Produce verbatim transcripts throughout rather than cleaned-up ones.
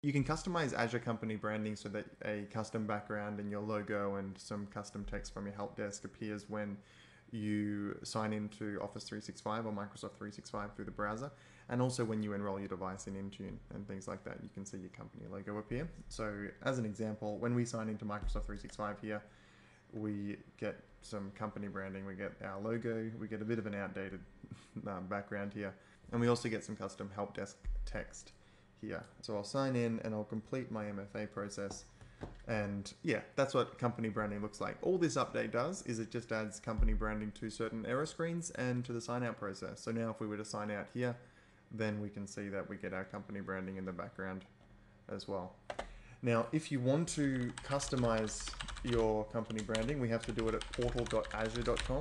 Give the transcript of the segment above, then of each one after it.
You can customize Azure company branding so that a custom background and your logo and some custom text from your help desk appears when you sign into Office three sixty-five or Microsoft three sixty-five through the browser, and also when you enroll your device in Intune and things like that, you can see your company logo appear. So as an example, when we sign into Microsoft three sixty-five here, we get some company branding, we get our logo, we get a bit of an outdated um, background here, and we also get some custom help desk text here. So I'll sign in and I'll complete my M F A process. And yeah, that's what company branding looks like. All this update does is it just adds company branding to certain error screens and to the sign out process. So now if we were to sign out here, then we can see that we get our company branding in the background as well. Now, if you want to customize your company branding, we have to do it at portal dot azure dot com.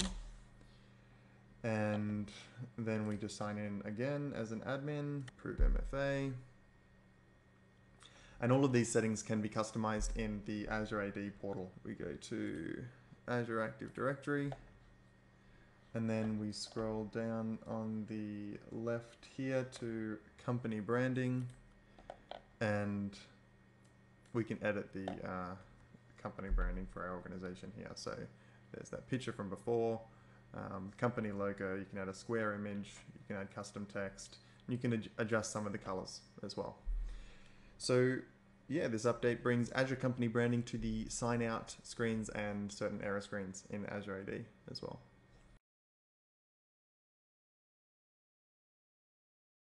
And then we just sign in again as an admin, approve M F A. And all of these settings can be customized in the Azure A D portal. We go to Azure Active Directory, and then we scroll down on the left here to company branding, and we can edit the uh, company branding for our organization here. So there's that picture from before, um, company logo, you can add a square image, you can add custom text, and you can ad adjust some of the colors as well. So yeah, this update brings Azure company branding to the sign out screens and certain error screens in Azure A D as well.